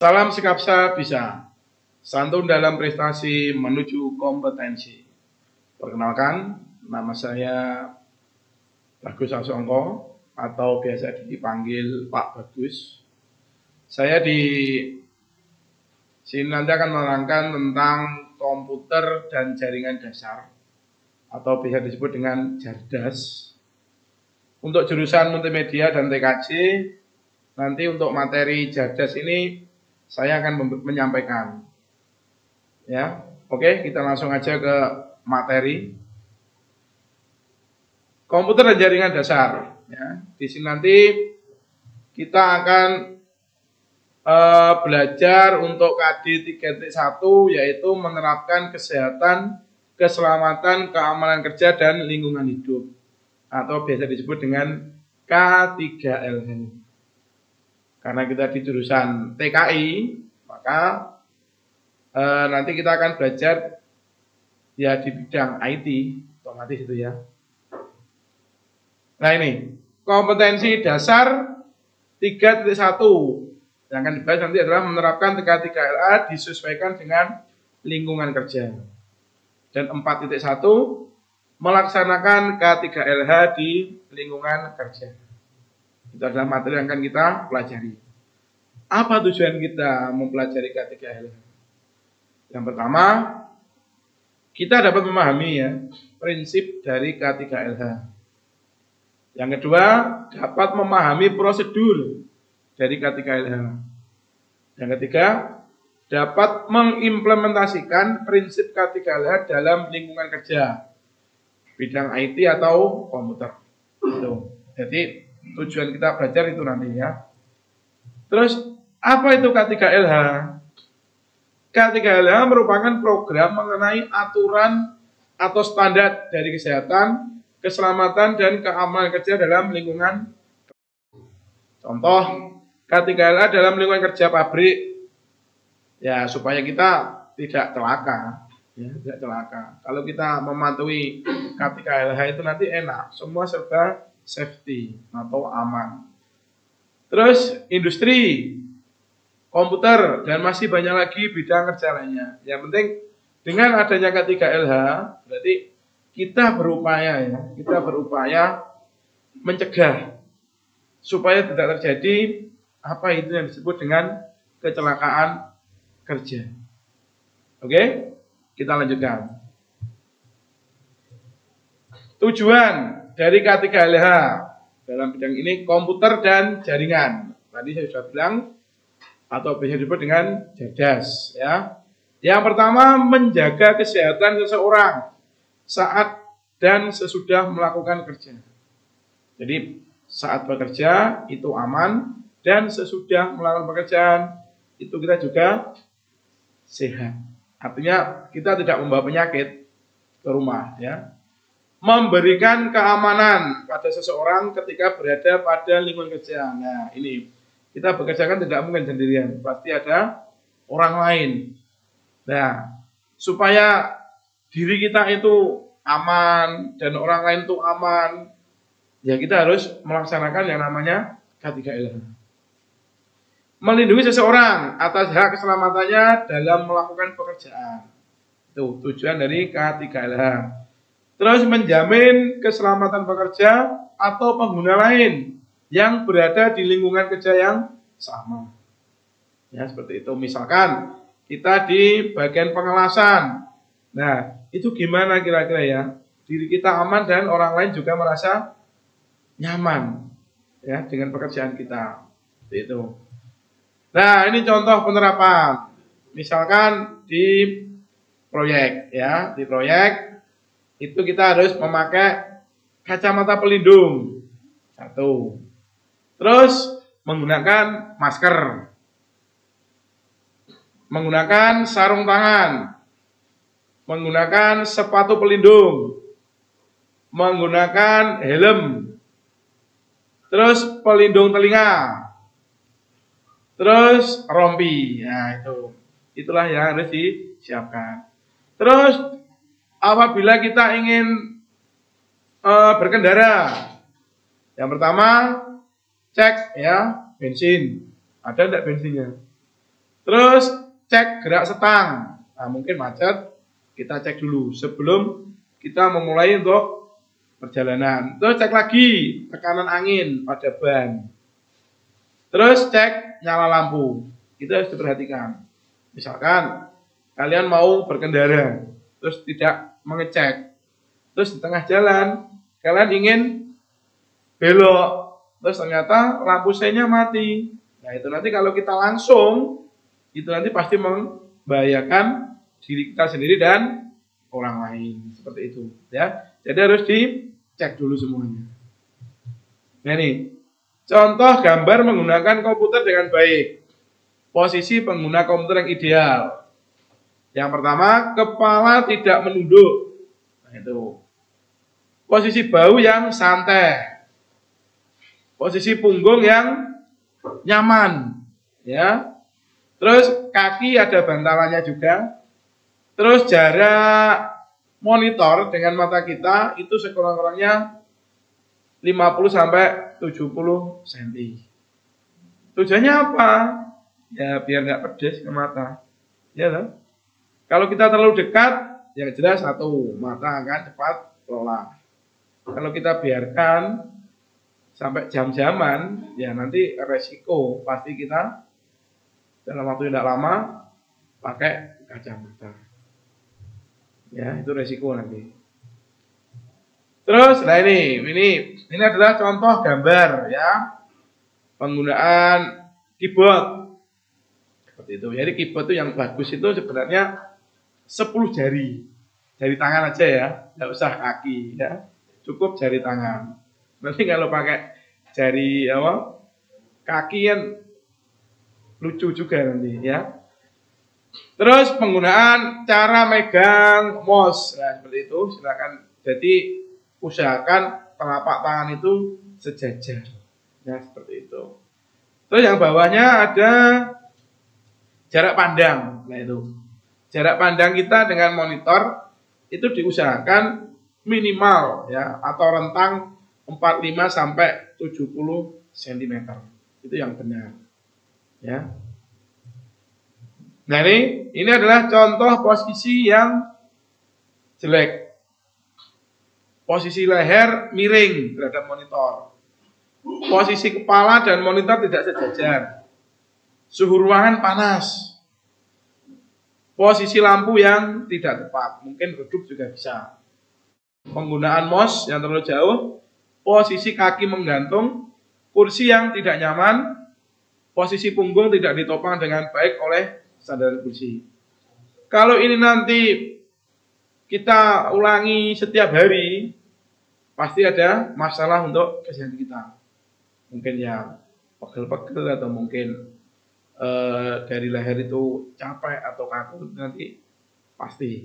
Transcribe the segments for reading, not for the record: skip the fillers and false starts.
Salam Sikapsa bisa, santun dalam prestasi menuju kompetensi. Perkenalkan, nama saya Bagus Asongko atau biasa dipanggil Pak Bagus. Saya di sini nanti akan menerangkan tentang komputer dan jaringan dasar atau bisa disebut dengan JARDAS. Untuk jurusan multimedia dan TKJ, nanti untuk materi JARDAS ini saya akan menyampaikan. Ya, oke, kita langsung aja ke materi. Komputer dan jaringan dasar. Ya, di sini nanti kita akan belajar untuk KD 3.1 yaitu menerapkan kesehatan, keselamatan, keamanan kerja dan lingkungan hidup atau biasa disebut dengan K3LH. Karena kita di jurusan TKI, maka nanti kita akan belajar ya di bidang IT, otomatis itu ya. Nah ini, kompetensi dasar 3.1 yang akan dibahas nanti adalah menerapkan K3LA disesuaikan dengan lingkungan kerja. Dan 4.1 melaksanakan K3LH di lingkungan kerja. Itu adalah materi yang akan kita pelajari. Apa tujuan kita mempelajari K3LH? Yang pertama, kita dapat memahami ya prinsip dari K3LH. Yang kedua, dapat memahami prosedur dari K3LH. Yang ketiga, dapat mengimplementasikan prinsip K3LH dalam lingkungan kerja, bidang IT atau komputer. Itu. Jadi tujuan kita belajar itu nanti ya. Terus apa itu K3LH? K3LH merupakan program mengenai aturan atau standar dari kesehatan, keselamatan dan keamanan kerja dalam lingkungan. Contoh K3LH dalam lingkungan kerja pabrik ya supaya kita tidak celaka. Ya, tidak celaka. Kalau kita mematuhi K3LH itu nanti enak, semua serba safety atau aman. Terus industri, komputer, dan masih banyak lagi bidang kerja lainnya. Yang penting dengan adanya K3LH berarti kita berupaya ya, kita berupaya mencegah supaya tidak terjadi apa itu yang disebut dengan kecelakaan kerja. Oke, kita lanjutkan. Tujuan dari K3LH dalam bidang ini komputer dan jaringan. Tadi saya sudah bilang atau bisa disebut dengan JARDAS ya. Yang pertama, menjaga kesehatan seseorang saat dan sesudah melakukan kerja. Jadi saat bekerja itu aman dan sesudah melakukan pekerjaan itu kita juga sehat. Artinya kita tidak membawa penyakit ke rumah ya. Memberikan keamanan pada seseorang ketika berada pada lingkungan kerja. Nah, ini kita bekerja kan tidak mungkin sendirian, pasti ada orang lain. Nah, supaya diri kita itu aman dan orang lain itu aman, ya kita harus melaksanakan yang namanya K3LH. Melindungi seseorang atas hak keselamatannya dalam melakukan pekerjaan. Itu tujuan dari K3LH. Terus menjamin keselamatan pekerja atau pengguna lain yang berada di lingkungan kerja yang sama. Ya, seperti itu. Misalkan kita di bagian pengelasan. Nah, itu gimana kira-kira ya? Diri kita aman dan orang lain juga merasa nyaman ya dengan pekerjaan kita. Seperti itu. Nah, ini contoh penerapan. Misalkan di proyek ya, di proyek itu kita harus memakai kacamata pelindung. Satu. Terus menggunakan masker. Menggunakan sarung tangan. Menggunakan sepatu pelindung. Menggunakan helm. Terus pelindung telinga. Terus rompi. Nah, itu. Itulah yang harus disiapkan. Terus apabila kita ingin berkendara, yang pertama cek ya bensin, ada tidak bensinnya. Terus cek gerak setang. Nah, mungkin macet, kita cek dulu sebelum kita memulai untuk perjalanan. Terus cek lagi tekanan angin pada ban. Terus cek nyala lampu. Itu harus diperhatikan. Misalkan kalian mau berkendara, terus tidak mengecek. Terus di tengah jalan, kalian ingin belok, terus ternyata lampu senya mati. Nah, itu nanti kalau kita langsung, itu nanti pasti membahayakan diri kita sendiri dan orang lain. Seperti itu, ya. Jadi harus dicek dulu semuanya. Nah, ini contoh gambar menggunakan komputer dengan baik. Posisi pengguna komputer yang ideal. Yang pertama, kepala tidak menunduk. Nah, itu. Posisi bahu yang santai. Posisi punggung yang nyaman, ya. Terus kaki ada bantalannya juga. Terus jarak monitor dengan mata kita itu sekurang-kurangnya 50 sampai 70 cm. Tujuannya apa? Ya biar nggak pedes ke mata. Ya kan? Kalau kita terlalu dekat, ya jelas satu, mata akan cepat lelah. Kalau kita biarkan sampai jam-jaman, ya nanti resiko pasti kita dalam waktu yang tidak lama pakai kacamata. Ya, itu resiko nanti. Terus, nah ini adalah contoh gambar ya penggunaan keyboard. Seperti itu. Jadi keyboard itu yang bagus itu sebenarnya 10 jari tangan aja ya, nggak usah kaki ya, cukup jari tangan. Nanti kalau pakai jari kaki kan lucu juga nanti ya. Terus penggunaan cara megang mouse, nah seperti itu silakan. Jadi usahakan telapak tangan itu sejajar, ya seperti itu. Terus yang bawahnya ada jarak pandang, nah itu jarak pandang kita dengan monitor itu diusahakan minimal ya atau rentang 45 sampai 70 cm. Itu yang benar. Ya. Nah, ini adalah contoh posisi yang jelek. Posisi leher miring terhadap monitor. Posisi kepala dan monitor tidak sejajar. Suhu ruangan panas. Posisi lampu yang tidak tepat, mungkin redup juga bisa. Penggunaan mouse yang terlalu jauh, posisi kaki menggantung, kursi yang tidak nyaman, posisi punggung tidak ditopang dengan baik oleh sandal kursi. Kalau ini nanti kita ulangi setiap hari, pasti ada masalah untuk kesehatan kita. Mungkin ya pegel-pegel atau mungkin dari leher itu capek atau kaku nanti pasti.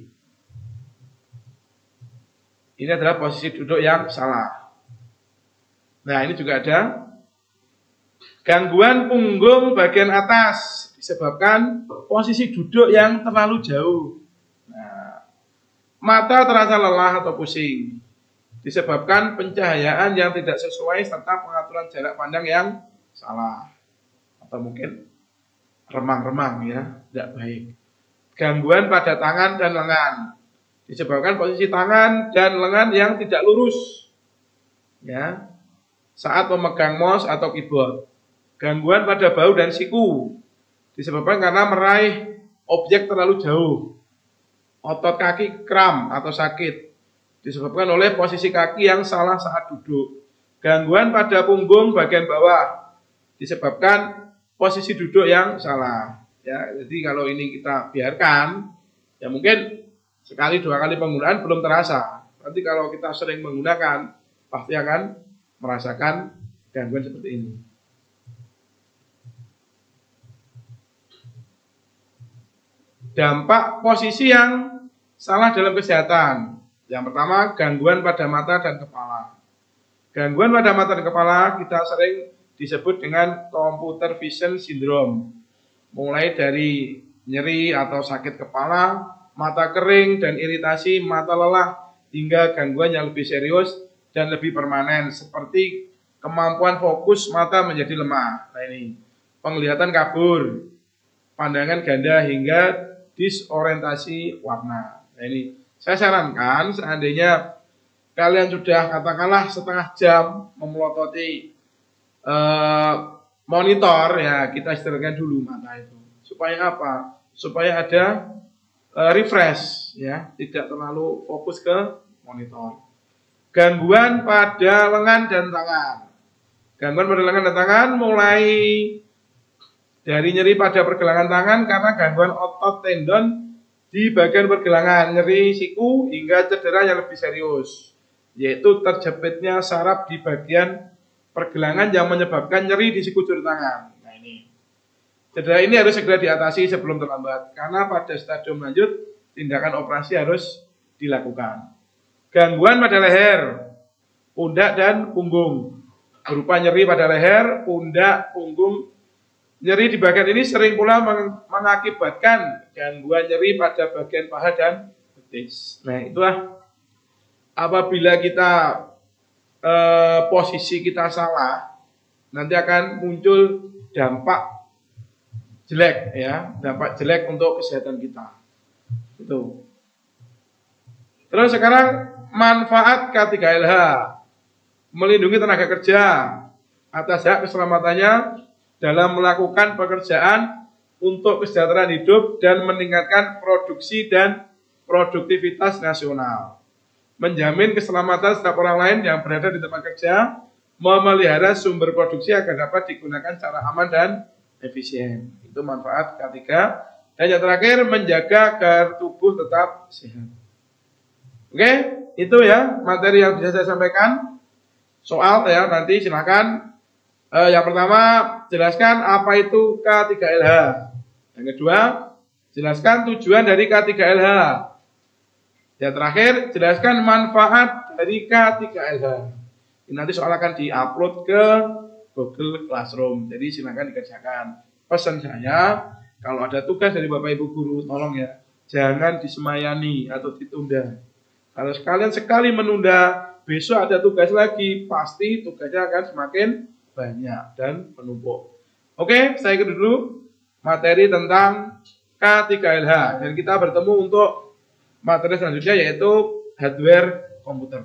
Ini adalah posisi duduk yang salah. Nah, ini juga ada gangguan punggung bagian atas disebabkan posisi duduk yang terlalu jauh. Nah, mata terasa lelah atau pusing disebabkan pencahayaan yang tidak sesuai serta pengaturan jarak pandang yang salah atau mungkin remang-remang ya, tidak baik. Gangguan pada tangan dan lengan disebabkan posisi tangan dan lengan yang tidak lurus ya saat memegang mouse atau keyboard. Gangguan pada bahu dan siku disebabkan karena meraih objek terlalu jauh. Otot kaki kram atau sakit disebabkan oleh posisi kaki yang salah saat duduk. Gangguan pada punggung bagian bawah disebabkan posisi duduk yang salah. Ya, jadi kalau ini kita biarkan, ya mungkin sekali dua kali penggunaan belum terasa. Nanti kalau kita sering menggunakan, pasti akan merasakan gangguan seperti ini. Dampak posisi yang salah dalam kesehatan. Yang pertama, gangguan pada mata dan kepala. Gangguan pada mata dan kepala kita sering disebut dengan computer vision syndrome. Mulai dari nyeri atau sakit kepala, mata kering dan iritasi, mata lelah, hingga gangguan yang lebih serius dan lebih permanen seperti kemampuan fokus mata menjadi lemah. Nah, ini penglihatan kabur, pandangan ganda hingga disorientasi warna. Nah ini saya sarankan seandainya kalian sudah katakanlah setengah jam memelototi monitor, ya kita istirahatkan dulu mata itu. Supaya apa? Supaya ada refresh, ya, tidak terlalu fokus ke monitor. Gangguan pada lengan dan tangan. Gangguan pada lengan dan tangan mulai dari nyeri pada pergelangan tangan karena gangguan otot tendon di bagian pergelangan, nyeri siku hingga cedera yang lebih serius, yaitu terjepitnya saraf di bagian pergelangan yang menyebabkan nyeri di siku jari tangan. Nah ini, cedera ini harus segera diatasi sebelum terlambat, karena pada stadium lanjut tindakan operasi harus dilakukan. Gangguan pada leher, pundak dan punggung, berupa nyeri pada leher, pundak, punggung. Nyeri di bagian ini sering pula mengakibatkan gangguan nyeri pada bagian paha dan betis. Nah itulah apabila kita posisi kita salah, nanti akan muncul dampak jelek, ya, dampak jelek untuk kesehatan kita. Itu. Terus sekarang manfaat K3LH, melindungi tenaga kerja atas hak keselamatannya dalam melakukan pekerjaan untuk kesejahteraan hidup dan meningkatkan produksi dan produktivitas nasional. Menjamin keselamatan setiap orang lain yang berada di tempat kerja, memelihara sumber produksi agar dapat digunakan secara aman dan efisien. Itu manfaat K3. Dan yang terakhir, menjaga agar tubuh tetap sehat. Oke, itu ya materi yang bisa saya sampaikan. Soal ya, nanti silakan. Yang pertama, jelaskan apa itu K3LH. Yang kedua, jelaskan tujuan dari K3LH. Yang terakhir, jelaskan manfaat dari K3LH. Ini nanti soal akan diupload ke Google Classroom. Jadi silakan dikerjakan. Pesan saya, kalau ada tugas dari Bapak Ibu Guru, tolong ya, jangan disemayani atau ditunda. Kalau sekalian sekali menunda, besok ada tugas lagi, pasti tugasnya akan semakin banyak dan menumpuk. Oke, saya ikut dulu materi tentang K3LH. Dan kita bertemu untuk materi selanjutnya, yaitu hardware komputer.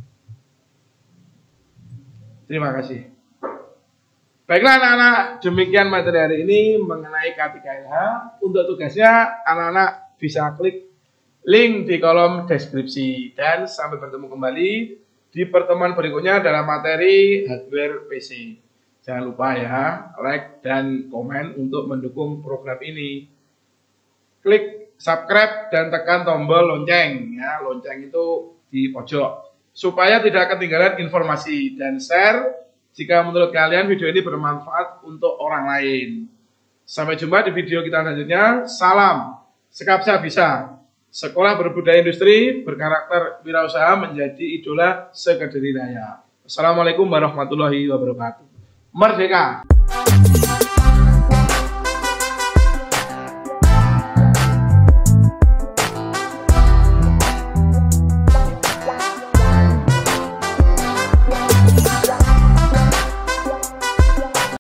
Terima kasih. Baiklah anak-anak, demikian materi hari ini mengenai K3LH. Untuk tugasnya, anak-anak bisa klik link di kolom deskripsi. Dan sampai bertemu kembali di pertemuan berikutnya dalam materi hardware PC. Jangan lupa ya, like dan komen untuk mendukung program ini. Klik subscribe dan tekan tombol lonceng, ya, lonceng itu di pojok, supaya tidak ketinggalan informasi, dan share jika menurut kalian video ini bermanfaat untuk orang lain. Sampai jumpa di video kita selanjutnya. Salam Sekapsa Bisa. Sekolah berbudaya industri berkarakter wirausaha menjadi idola sekediri daya. Assalamualaikum warahmatullahi wabarakatuh. Merdeka!